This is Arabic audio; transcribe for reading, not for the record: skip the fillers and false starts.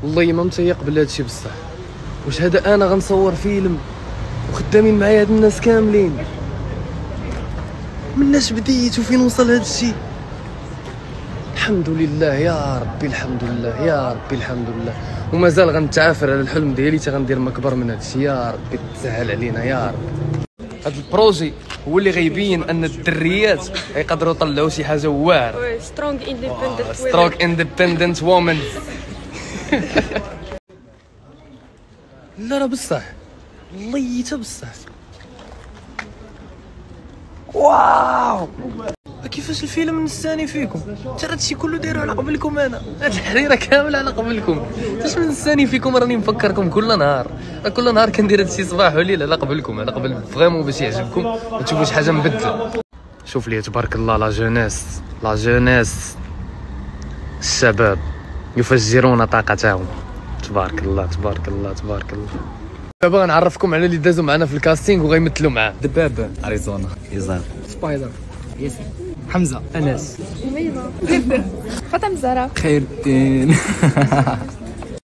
والله ما متيق بلا هادشي بصح. واش هذا انا غنصور فيلم وخدامين معايا هاد الناس كاملين؟ مناش بديت وفين وصل هادشي؟ الحمد لله يا ربي، الحمد لله يا ربي، الحمد لله. ومازال غنتعافر على الحلم ديالي حتى غندير ما كبر من هادشي. يا ربي تسهل علينا يا ربي. هاد البروجي هو اللي غيبين ان الدريات يقدروا يطلعوا شي حاجه واعره. سترونغ اندبندنت وومن. لا راه بصح والله حتى بصح. واو كيفاش الفيلم نساني فيكم؟ حتى هادشي كله دايرو على قبلكم. انا هاد الحريره كامله على قبلكم. علاش من نساني فيكم؟ راني مفكركم كل نهار، كل نهار كندير هادشي صباح وليل على قبلكم، على قبل فريمون باش يعجبكم وتشوفوا شي حاجه مبدله. شوف لي تبارك الله لا جونيس، لا جونيس، الشباب يفجرون طاقتهم. تبارك الله تبارك الله تبارك الله. دابا غنعرفكم على اللي دازوا معنا في الكاستينغ وغيمثلوا معاه. دبابه، اريزونا، يزار، سبايدر، ياسر، حمزه، انس، أميمة، فاطمة، زهرة، خير الدين.